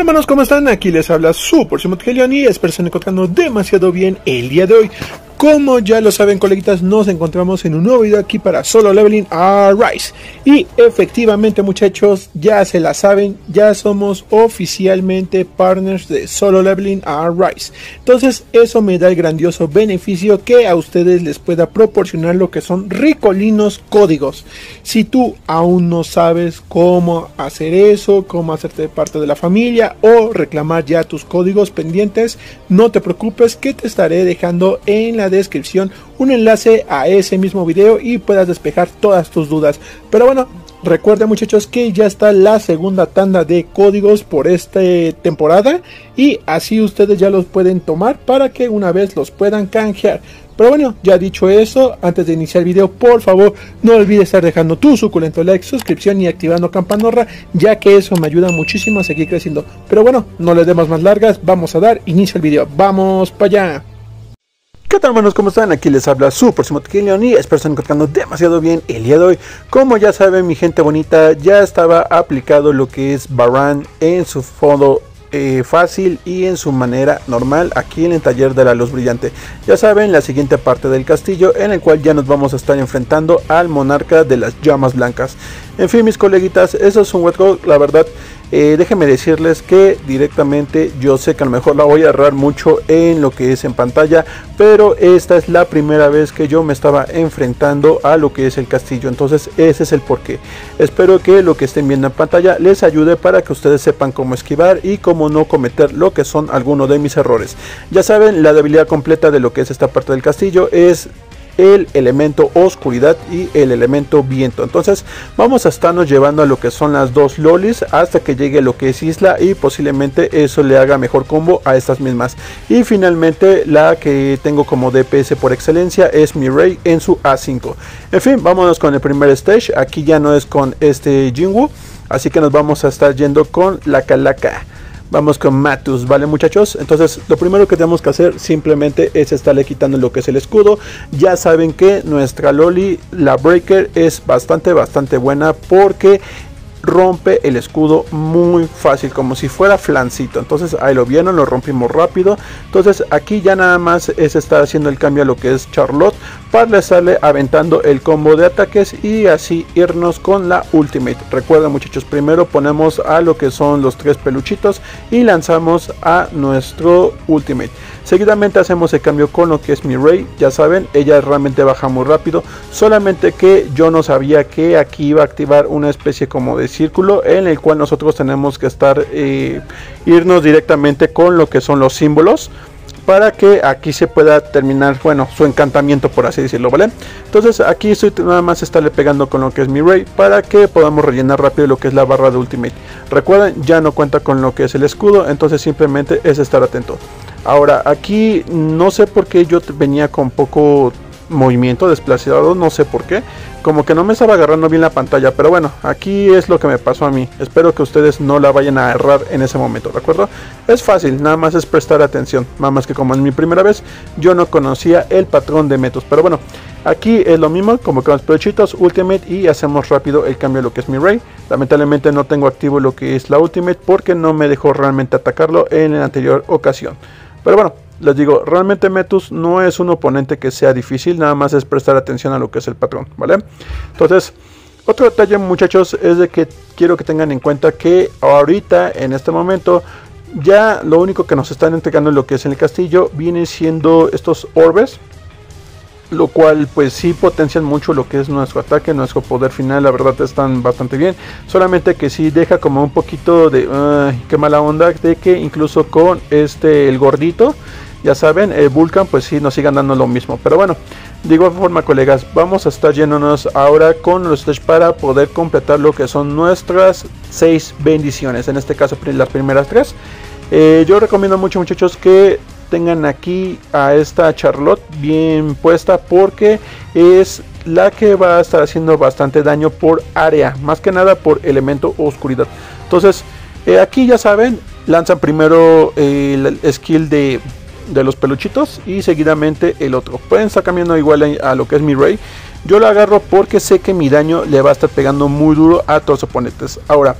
Hermanos, ¿cómo están? Aquí les habla su próximo Helion y espero estén encontrando demasiado bien el día de hoy. Como ya lo saben, coleguitas, nos encontramos en un nuevo video aquí para Solo Leveling Arise. Y efectivamente, muchachos, ya se la saben, ya somos oficialmente partners de Solo Leveling Arise. Entonces eso me da el grandioso beneficio que a ustedes les pueda proporcionar lo que son ricolinos códigos. Si tú aún no sabes cómo hacer eso, cómo hacerte parte de la familia o reclamar ya tus códigos pendientes, no te preocupes, que te estaré dejando en la descripción un enlace a ese mismo video y puedas despejar todas tus dudas. Pero bueno, recuerden, muchachos, que ya está la segunda tanda de códigos por esta temporada y así ustedes ya los pueden tomar para que una vez los puedan canjear. Pero bueno, ya dicho eso, antes de iniciar el video, por favor no olvides estar dejando tu suculento like, suscripción y activando campanorra, ya que eso me ayuda muchísimo a seguir creciendo. Pero bueno, no le demos más largas, vamos a dar inicio al video. ¡Vamos para allá! ¿Qué tal, hermanos? ¿Cómo están? Aquí les habla su próximo Helion y espero estén encontrando demasiado bien el día de hoy. Como ya saben, mi gente bonita, ya estaba aplicado lo que es Baran en su fondo fácil y en su manera normal aquí en el taller de la luz brillante. Ya saben, la siguiente parte del castillo en el cual ya nos vamos a estar enfrentando al monarca de las llamas blancas. En fin, mis coleguitas, eso es un hueco, la verdad. Déjenme decirles que directamente yo sé que a lo mejor la voy a errar mucho en lo que es en pantalla, pero esta es la primera vez que yo me estaba enfrentando a lo que es el castillo, entonces ese es el porqué. Espero que lo que estén viendo en pantalla les ayude para que ustedes sepan cómo esquivar y cómo no cometer lo que son algunos de mis errores. Ya saben, la debilidad completa de lo que es esta parte del castillo es el elemento oscuridad y el elemento viento. Entonces vamos a estarnos llevando a lo que son las dos lolis hasta que llegue lo que es isla y posiblemente eso le haga mejor combo a estas mismas. Y finalmente la que tengo como DPS por excelencia es mi Rey en su A5. En fin, vámonos con el primer stage. Aquí ya no es con este Jinwoo, así que nos vamos a estar yendo con la Calaca. Vamos con Matus, ¿vale, muchachos? Entonces lo primero que tenemos que hacer simplemente es estarle quitando lo que es el escudo. Ya saben que nuestra Loli, la Breaker, es bastante buena porque rompe el escudo muy fácil, como si fuera flancito. Entonces ahí lo vieron, lo rompimos rápido. Entonces aquí ya nada más es estar haciendo el cambio a lo que es Charlotte para estarle aventando el combo de ataques y así irnos con la ultimate. Recuerden, muchachos, primero ponemos a lo que son los tres peluchitos y lanzamos a nuestro ultimate. Seguidamente hacemos el cambio con lo que es mi Rey. Ya saben, ella realmente baja muy rápido, solamente que yo no sabía que aquí iba a activar una especie como de círculo en el cual nosotros tenemos que estar irnos directamente con lo que son los símbolos para que aquí se pueda terminar, bueno, su encantamiento, por así decirlo, ¿vale? Entonces aquí estoy nada más estarle pegando con lo que es mi Rey para que podamos rellenar rápido lo que es la barra de ultimate. Recuerden, ya no cuenta con lo que es el escudo, entonces simplemente es estar atento. Ahora aquí no sé por qué yo venía con poco movimiento desplazado, no sé por qué, como que no me estaba agarrando bien la pantalla, pero bueno, aquí es lo que me pasó a mí. Espero que ustedes no la vayan a errar en ese momento, ¿de acuerdo? Es fácil, nada más es prestar atención, nada más que como es mi primera vez, yo no conocía el patrón de Metus, pero bueno, aquí es lo mismo, como que los peluchitos, ultimate y hacemos rápido el cambio a lo que es mi Rey. Lamentablemente no tengo activo lo que es la ultimate porque no me dejó realmente atacarlo en la anterior ocasión. Pero bueno, les digo, realmente Metus no es un oponente que sea difícil, nada más es prestar atención a lo que es el patrón, ¿vale? Entonces, otro detalle, muchachos, es de que quiero que tengan en cuenta que ahorita, en este momento, ya lo único que nos están entregando en lo que es en el castillo viene siendo estos orbes, lo cual pues sí potencian mucho lo que es nuestro ataque, nuestro poder final. La verdad están bastante bien, solamente que sí deja como un poquito de qué mala onda de que incluso con el gordito, ya saben, el Vulcan, pues sí nos sigan dando lo mismo. Pero bueno, de igual forma, colegas, vamos a estar yéndonos ahora con los stage para poder completar lo que son nuestras 6 bendiciones, en este caso las primeras 3. Yo recomiendo mucho, muchachos, que tengan aquí a esta Charlotte bien puesta porque es la que va a estar haciendo bastante daño por área, más que nada por elemento oscuridad. Entonces aquí ya saben, lanzan primero el skill de los peluchitos y seguidamente el otro. Pueden estar cambiando igual a lo que es mi Rey. Yo lo agarro porque sé que mi daño le va a estar pegando muy duro a todos los oponentes. Ahora,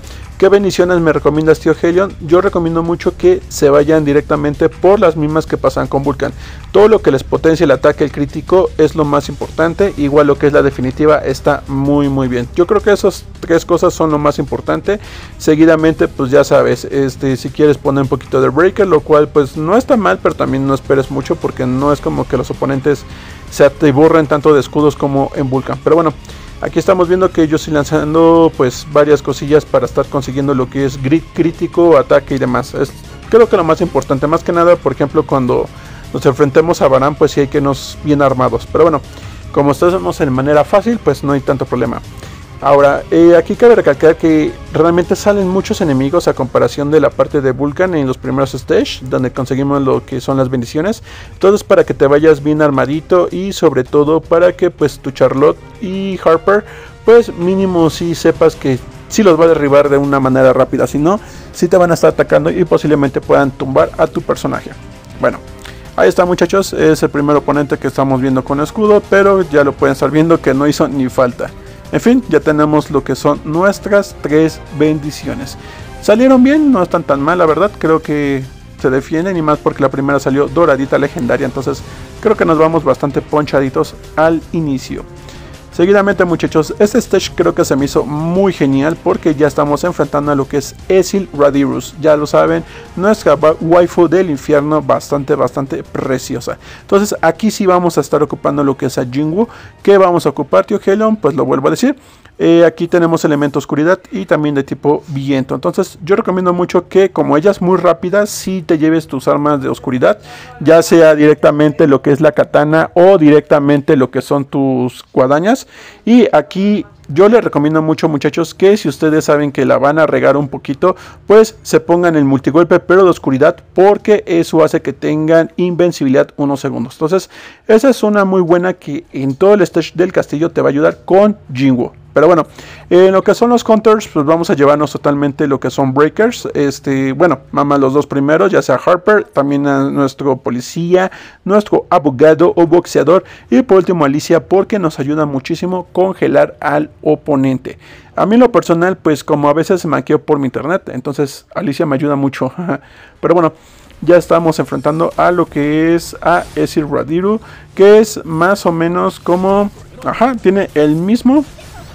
¿Qué bendiciones me recomiendas, tío Helion? Yo recomiendo mucho que se vayan directamente por las mismas que pasan con Vulcan. Todo lo que les potencie el ataque, el crítico, es lo más importante. Igual lo que es la definitiva está muy bien. Yo creo que esas tres cosas son lo más importante. Seguidamente, pues ya sabes, si quieres poner un poquito de Breaker, lo cual pues no está mal, pero también no esperes mucho porque no es como que los oponentes se atiborren tanto de escudos como en Vulcan. Pero bueno, aquí estamos viendo que yo estoy lanzando pues varias cosillas para estar consiguiendo lo que es grid crítico, ataque y demás. Creo que lo más importante, más que nada, por ejemplo, cuando nos enfrentemos a Baran, pues sí hay que irnos bien armados. Pero bueno, como estamos en manera fácil, pues no hay tanto problema. Ahora, aquí cabe recalcar que realmente salen muchos enemigos a comparación de la parte de Vulcan en los primeros stage, donde conseguimos lo que son las bendiciones. Todo es para que te vayas bien armadito y sobre todo para que pues tu Charlotte y Harper, pues mínimo si sepas que sí los va a derribar de una manera rápida, si no, sí te van a estar atacando y posiblemente puedan tumbar a tu personaje. Bueno, ahí está, muchachos, es el primer oponente que estamos viendo con escudo, pero ya lo pueden estar viendo que no hizo ni falta. En fin, ya tenemos lo que son nuestras tres bendiciones. Salieron bien, no están tan mal, la verdad. Creo que se defienden y más porque la primera salió doradita legendaria. Entonces creo que nos vamos bastante ponchaditos al inicio. Seguidamente, muchachos, este stage creo que se me hizo muy genial porque ya estamos enfrentando a lo que es Ezil Radirus. Ya lo saben, nuestra waifu del infierno, bastante preciosa. Entonces aquí sí vamos a estar ocupando lo que es a Jinwoo. ¿Qué vamos a ocupar, tío Helion? Pues lo vuelvo a decir. Aquí tenemos elemento oscuridad y también de tipo viento. Entonces yo recomiendo mucho que, como ella es muy rápida, si te lleves tus armas de oscuridad, ya sea directamente lo que es la katana o directamente lo que son tus guadañas. Y aquí yo les recomiendo mucho, muchachos, que si ustedes saben que la van a regar un poquito, pues se pongan el multigolpe pero de oscuridad, porque eso hace que tengan invencibilidad unos segundos. Entonces esa es una muy buena que en todo el stage del castillo te va a ayudar con Jinwoo. Pero bueno, en lo que son los counters, pues vamos a llevarnos totalmente lo que son breakers. Bueno, mamá, los dos primeros, ya sea Harper, también a nuestro policía, nuestro abogado o boxeador, y por último Alicia, porque nos ayuda muchísimo congelar al oponente. A mí en lo personal, pues como a veces me maqueo por mi internet, entonces Alicia me ayuda mucho. Pero bueno, ya estamos enfrentando a lo que es a Ezil Radirus, que es más o menos como, tiene el mismo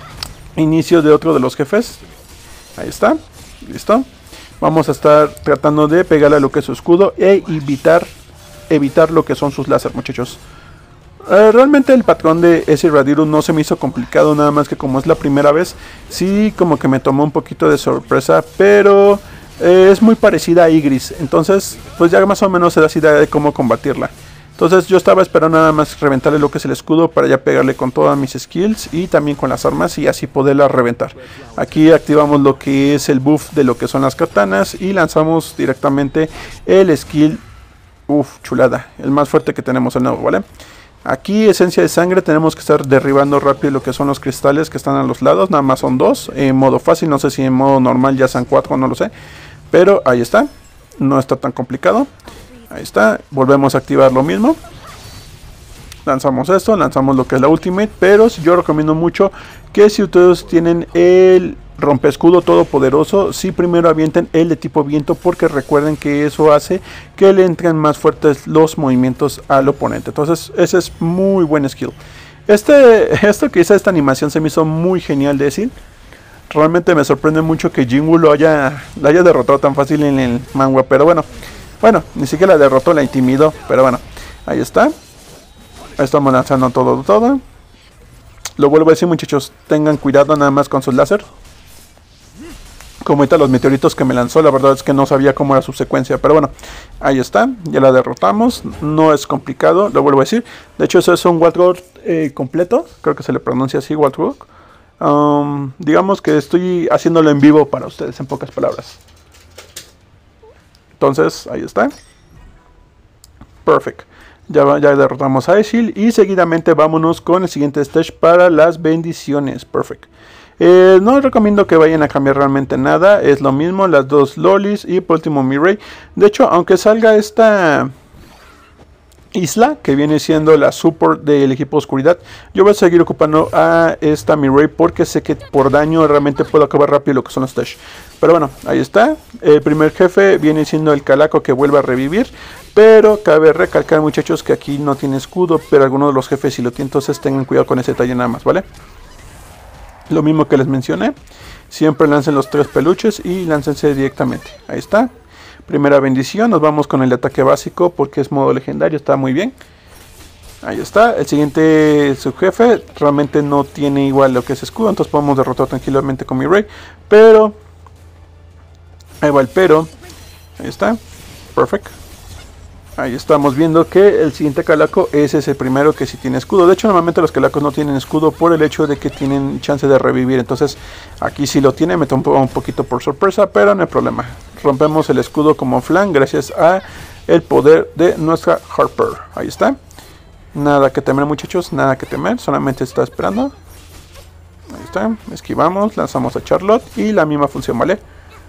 inicio de otro de los jefes. Ahí está, listo. Vamos a estar tratando de pegarle a lo que es su escudo e evitar lo que son sus láser, muchachos. Realmente el patrón de Ezil Radirus no se me hizo complicado, nada más que como es la primera vez, sí como que me tomó un poquito de sorpresa, pero es muy parecida a Ygritte, entonces pues ya más o menos se da idea de cómo combatirla. Entonces yo estaba esperando nada más reventarle lo que es el escudo para ya pegarle con todas mis skills y también con las armas y así poderla reventar. Aquí activamos lo que es el buff de lo que son las katanas y lanzamos directamente el skill, chulada, el más fuerte que tenemos el nuevo, ¿vale? Aquí esencia de sangre, tenemos que estar derribando rápido lo que son los cristales que están a los lados, nada más son dos, en modo fácil, no sé si en modo normal ya sean 4, no lo sé, pero ahí está, no está tan complicado. Ahí está, volvemos a activar lo mismo. Lanzamos esto, lanzamos lo que es la ultimate. Pero yo recomiendo mucho que si ustedes tienen el rompescudo todopoderoso, si primero avienten el de tipo viento, porque recuerden que eso hace que le entren más fuertes los movimientos al oponente. Entonces ese es muy buen skill. Esto que hizo esta animación se me hizo muy genial de decir. Realmente me sorprende mucho que Jinwoo lo haya derrotado tan fácil en el manga. Pero bueno, ni siquiera la derrotó, la intimidó. Pero bueno, ahí está. Estamos lanzando todo. Lo vuelvo a decir, muchachos, tengan cuidado nada más con sus láser. Como ahorita los meteoritos que me lanzó, la verdad es que no sabía cómo era su secuencia. Pero bueno, ahí está, ya la derrotamos. No es complicado, lo vuelvo a decir. De hecho, eso es un Warthog completo. Creo que se le pronuncia así, Warthog. Digamos que estoy haciéndolo en vivo para ustedes, en pocas palabras. Entonces, ahí está. Perfect. Ya derrotamos a Ezil. Y seguidamente vámonos con el siguiente stage para las bendiciones. Perfect. No recomiendo que vayan a cambiar realmente nada. Es lo mismo, las dos lolis y por último Mirei. De hecho, aunque salga esta Isla, que viene siendo la support del equipo oscuridad. Yo voy a seguir ocupando a esta Mireille porque sé que por daño realmente puedo acabar rápido lo que son los dash. Pero bueno, ahí está. El primer jefe viene siendo el Calaco, que vuelve a revivir. Pero cabe recalcar, muchachos, que aquí no tiene escudo, pero algunos de los jefes sí lo tienen. Entonces tengan cuidado con ese detalle nada más, ¿vale? Lo mismo que les mencioné. Siempre lancen los 3 peluches y láncense directamente. Ahí está. Primera bendición, nos vamos con el ataque básico porque es modo legendario, está muy bien. Ahí está, el siguiente subjefe realmente no tiene igual lo que es escudo, entonces podemos derrotar tranquilamente con Mireille. Pero, ahí va el pero, ahí está, perfecto. Ahí estamos viendo que el siguiente Calaco es ese primero que sí tiene escudo. De hecho, normalmente los Calacos no tienen escudo por el hecho de que tienen chance de revivir. Entonces, aquí sí lo tiene, me tomó un poquito por sorpresa, pero no hay problema. Rompemos el escudo como flan gracias a el poder de nuestra Harper. Ahí está. Nada que temer, muchachos, nada que temer. Solamente está esperando. Ahí está. Esquivamos, lanzamos a Charlotte y la misma función, ¿vale?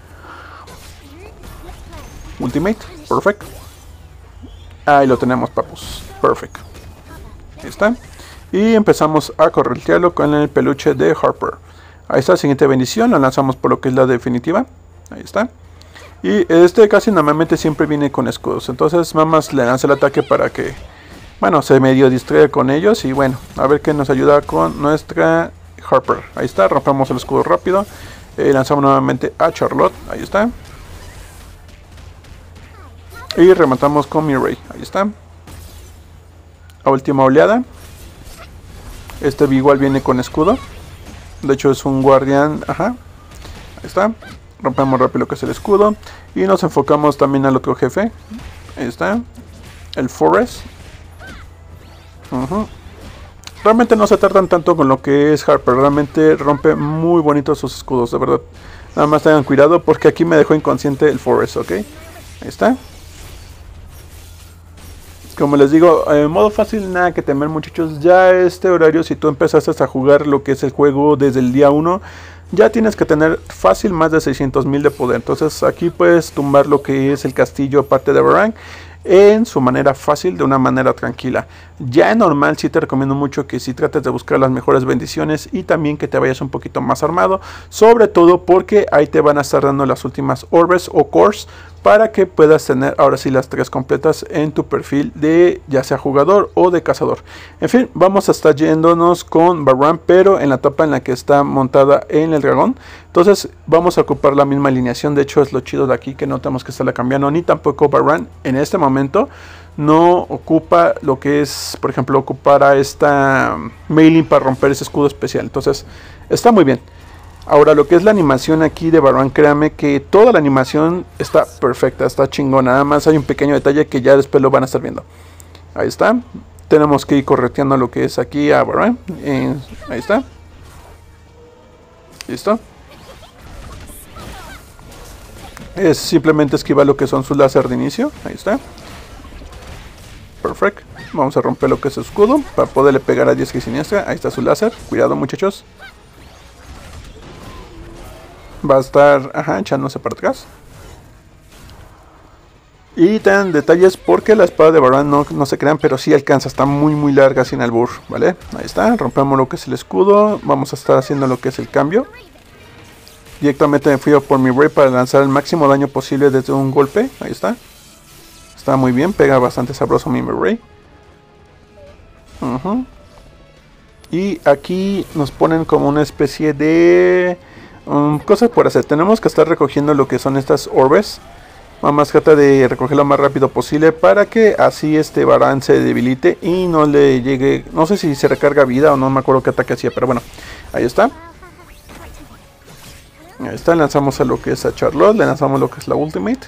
Ultimate, perfecto. Ahí lo tenemos, papus. Perfecto. Ahí está. Y empezamos a corretearlo con el peluche de Harper. Ahí está, siguiente bendición. Lo lanzamos por lo que es la definitiva. Ahí está. Y este casi normalmente siempre viene con escudos. Entonces nada más le lanza el ataque para que, bueno, se medio distraiga con ellos. Y bueno, a ver qué nos ayuda con nuestra Harper. Ahí está, rompemos el escudo rápido. Lanzamos nuevamente a Charlotte. Ahí está. Y rematamos con Mireille. Ahí está. A última oleada. Este igual viene con escudo. De hecho es un guardián. Ajá. Ahí está. Rompemos rápido lo que es el escudo. Y nos enfocamos también al otro jefe. Ahí está. El Forest. Realmente no se tardan tanto con lo que es Harper. Realmente rompe muy bonitos sus escudos, de verdad. Nada más tengan cuidado porque aquí me dejó inconsciente el Forest, ¿ok? Ahí está. Como les digo, en modo fácil, nada que temer, muchachos. Ya este horario, si tú empezaste a jugar lo que es el juego desde el día 1, ya tienes que tener fácil más de 600.000 de poder. Entonces aquí puedes tumbar lo que es el castillo aparte de Varang en su manera fácil, de una manera tranquila. Ya en normal sí te recomiendo mucho que si trates de buscar las mejores bendiciones y también que te vayas un poquito más armado, sobre todo porque ahí te van a estar dando las últimas orbes o cores para que puedas tener ahora sí las 3 completas en tu perfil de ya sea jugador o de cazador. En fin, vamos a estar yéndonos con Varang, pero en la etapa en la que está montada en el dragón. Entonces vamos a ocupar la misma alineación. De hecho es lo chido de aquí, que no tenemos que estarla cambiando, ni tampoco Varang en este momento no ocupa lo que es, por ejemplo, ocupar a esta Mei Ling para romper ese escudo especial. Entonces está muy bien. Ahora lo que es la animación aquí de Varang, créanme que toda la animación está perfecta, está chingona. Nada más hay un pequeño detalle que ya después lo van a estar viendo. Ahí está. Tenemos que ir correteando lo que es aquí a Varang. Ahí está. Listo. Es simplemente esquivar lo que son sus láser de inicio. Ahí está. Perfecto. Vamos a romper lo que es su escudo para poderle pegar a diestra y siniestra. Ahí está su láser. Cuidado, muchachos. Va a estar, echándose para atrás. Y tengan detalles porque la espada de Varang no se crean, pero sí alcanza, está muy larga sin albur, ¿vale? Ahí está, rompemos lo que es el escudo. Vamos a estar haciendo lo que es el cambio. Directamente me fui a por mi Mireille para lanzar el máximo daño posible desde un golpe. Ahí está. Está muy bien, pega bastante sabroso mi Mireille. Y aquí nos ponen como una especie de cosas por hacer. Tenemos que estar recogiendo lo que son estas orbes. Más trata de recogerlo lo más rápido posible para que así este Varang se debilite y no le llegue. No sé si se recarga vida o no me acuerdo qué ataque hacía, pero bueno, ahí está. Ahí está, lanzamos a lo que es a Charlotte, le lanzamos lo que es la Ultimate.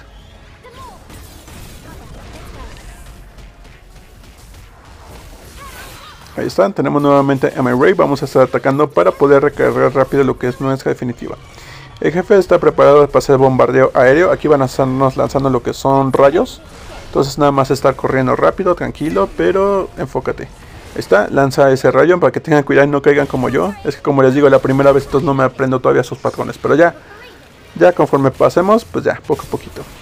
Ahí está, tenemos nuevamente a Mireille, vamos a estar atacando para poder recargar rápido lo que es nuestra definitiva. El jefe está preparado para hacer bombardeo aéreo, aquí van a estarnos lanzando lo que son rayos. Entonces nada más estar corriendo rápido, tranquilo, pero enfócate. Ahí está, lanza ese rayo para que tengan cuidado y no caigan como yo. Es que como les digo, la primera vez entonces no me aprendo todavía sus patrones. Pero ya conforme pasemos, pues ya, poco a poquito.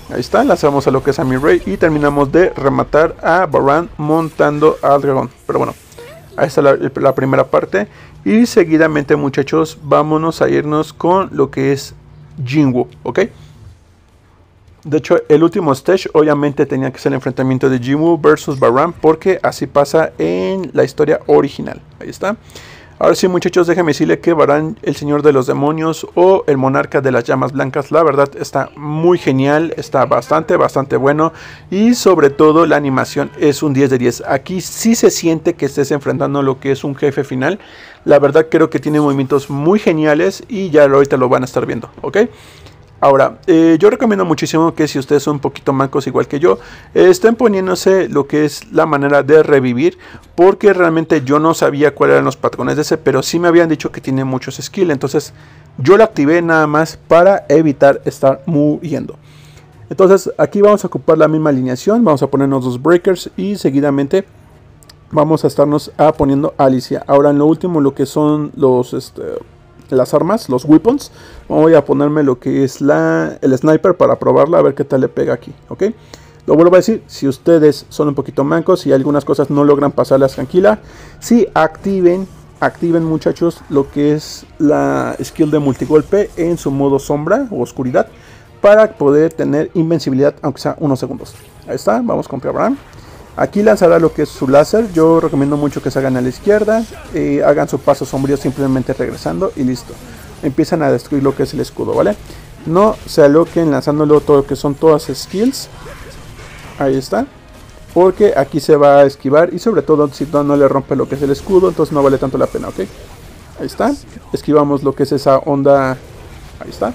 Ahí está, lanzamos a lo que es a mi Rey y terminamos de rematar a Baran montando al dragón. Pero bueno, ahí está la primera parte. Y seguidamente, muchachos, vámonos a irnos con lo que es Jinwoo, ¿ok? De hecho, el último stage obviamente tenía que ser el enfrentamiento de Jinwoo versus Baran, porque así pasa en la historia original. Ahí está. Ahora sí, muchachos, déjenme decirle que Baran, el señor de los demonios o el monarca de las llamas blancas, la verdad está muy genial, está bastante bueno, y sobre todo la animación es un 10 de 10. Aquí sí se siente que estés enfrentando lo que es un jefe final. La verdad creo que tiene movimientos muy geniales y ya ahorita lo van a estar viendo, ¿ok? Ahora, yo recomiendo muchísimo que si ustedes son un poquito mancos igual que yo, estén poniéndose lo que es la manera de revivir, porque realmente yo no sabía cuáles eran los patrones de ese, pero sí me habían dicho que tiene muchos skills, entonces yo lo activé nada más para evitar estar muriendo. Entonces aquí vamos a ocupar la misma alineación, vamos a ponernos dos breakers y seguidamente vamos a estarnos poniendo a Alicia. Ahora en lo último, lo que son las armas, los weapons, voy a ponerme lo que es el sniper para probarla, a ver qué tal le pega aquí, ¿ok? Lo vuelvo a decir, si ustedes son un poquito mancos y algunas cosas no logran pasarlas tranquila, sí activen muchachos lo que es la skill de multigolpe en su modo sombra o oscuridad, para poder tener invencibilidad aunque sea unos segundos. Ahí está, vamos contra Baran. Aquí lanzará lo que es su láser. Yo recomiendo mucho que se hagan a la izquierda, hagan su paso sombrío simplemente regresando y listo. Empiezan a destruir lo que es el escudo, ¿vale? No se aloquen lanzándolo todo lo que son todas skills. Ahí está. Porque aquí se va a esquivar y sobre todo si no le rompe lo que es el escudo, entonces no vale tanto la pena, ¿ok? Ahí está. Esquivamos lo que es esa onda. Ahí está.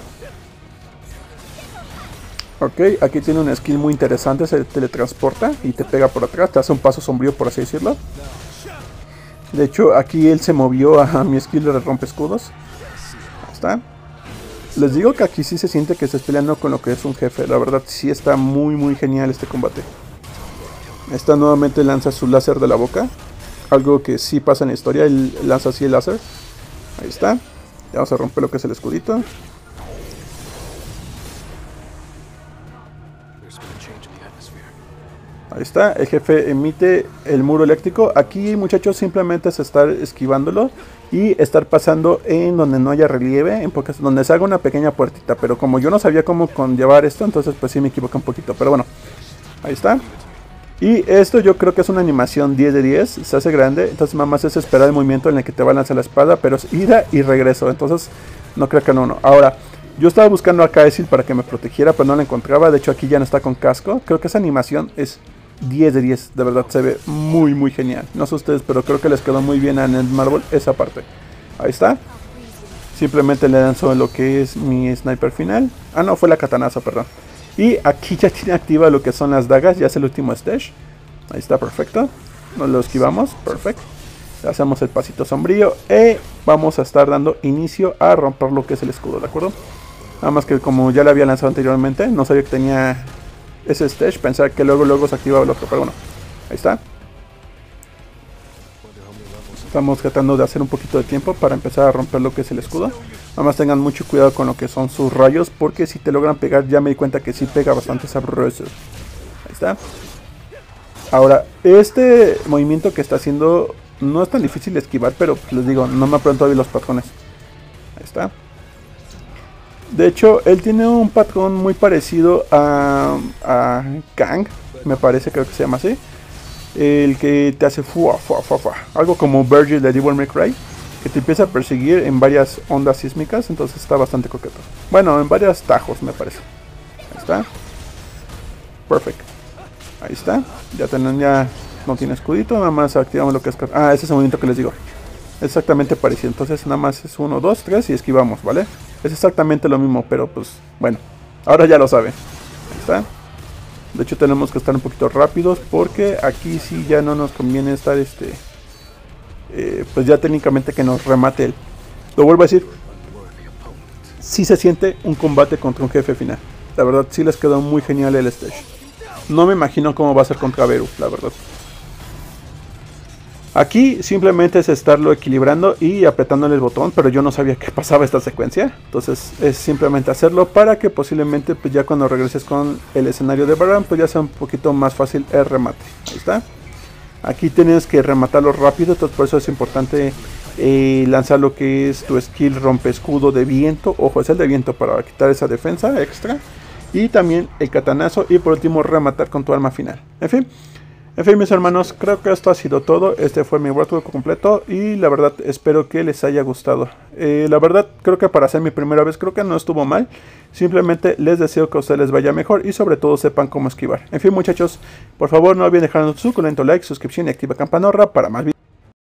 Ok, aquí tiene una skill muy interesante, se teletransporta y te pega por atrás, te hace un paso sombrío por así decirlo. De hecho, aquí él se movió a mi skill de rompe escudos. Ahí está. Les digo que aquí sí se siente que estás peleando con lo que es un jefe, la verdad sí está muy genial este combate. Esta nuevamente lanza su láser de la boca, algo que sí pasa en la historia, él lanza así el láser. Ahí está, ya vamos a romper lo que es el escudito. Ahí está, el jefe emite el muro eléctrico. Aquí, muchachos, simplemente es estar esquivándolo y estar pasando en donde no haya relieve, en donde se haga una pequeña puertita. Pero como yo no sabía cómo conllevar esto, entonces pues sí me equivoqué un poquito. Pero bueno, ahí está. Y esto yo creo que es una animación 10 de 10, se hace grande. Entonces nada más es esperar el movimiento en el que te va a lanzar la espada, pero es ida y regreso. Entonces no creo que no. Ahora, yo estaba buscando a Kaesil para que me protegiera, pero no la encontraba. De hecho aquí ya no está con casco. Creo que esa animación es 10 de 10, de verdad se ve muy genial. No sé ustedes, pero creo que les quedó muy bien a Netmarble esa parte. Ahí está. Simplemente le lanzo lo que es mi sniper final. Ah, no, fue la katanazo, perdón. Y aquí ya tiene activa lo que son las dagas, ya es el último stage. Ahí está, perfecto. Nos lo esquivamos, perfecto. Hacemos el pasito sombrío y vamos a estar dando inicio a romper lo que es el escudo, ¿de acuerdo? Nada más que como ya lo había lanzado anteriormente, no sabía que tenía ese stage, pensaba que luego se activaba el otro, pero bueno, ahí está. Estamos tratando de hacer un poquito de tiempo para empezar a romper lo que es el escudo. Nada más tengan mucho cuidado con lo que son sus rayos, porque si te logran pegar, ya me di cuenta que sí pega bastante sabroso. Ahí está. Ahora, este movimiento que está haciendo no es tan difícil de esquivar, pero les digo, no me aprendo todavía los patrones. Ahí está. De hecho, él tiene un patrón muy parecido a Kang, me parece, creo que se llama así. El que te hace algo como Virgil de Devil May Cry, que te empieza a perseguir en varias ondas sísmicas, entonces está bastante coqueto. Bueno, en varios tajos me parece. Ahí está. Perfecto. Ahí está. Ya no tiene escudito, nada más activamos lo que es... Ah, ese es el movimiento que les digo. Exactamente parecido, entonces nada más es 1, 2, 3 y esquivamos, ¿vale? Es exactamente lo mismo, pero pues bueno, ahora ya lo saben. Ahí está. De hecho tenemos que estar un poquito rápidos porque aquí sí ya no nos conviene estar pues ya técnicamente que nos remate él. Lo vuelvo a decir, sí se siente un combate contra un jefe final. La verdad sí les quedó muy genial el stage. No me imagino cómo va a ser contra Beru, la verdad. Aquí simplemente es estarlo equilibrando y apretándole el botón, pero yo no sabía que pasaba esta secuencia. Entonces es simplemente hacerlo para que posiblemente pues ya cuando regreses con el escenario de Baran pues ya sea un poquito más fácil el remate. Ahí está. Aquí tienes que rematarlo rápido, entonces por eso es importante lanzar lo que es tu skill rompe escudo de viento. Ojo, es el de viento para quitar esa defensa extra. Y también el katanazo y por último rematar con tu arma final. En fin, mis hermanos, creo que esto ha sido todo. Este fue mi workbook completo y la verdad espero que les haya gustado. La verdad creo que para ser mi primera vez creo que no estuvo mal. Simplemente les deseo que a ustedes les vaya mejor y sobre todo sepan cómo esquivar. En fin, muchachos, por favor no olviden dejar un suculento like, suscripción y activa campanita para más videos.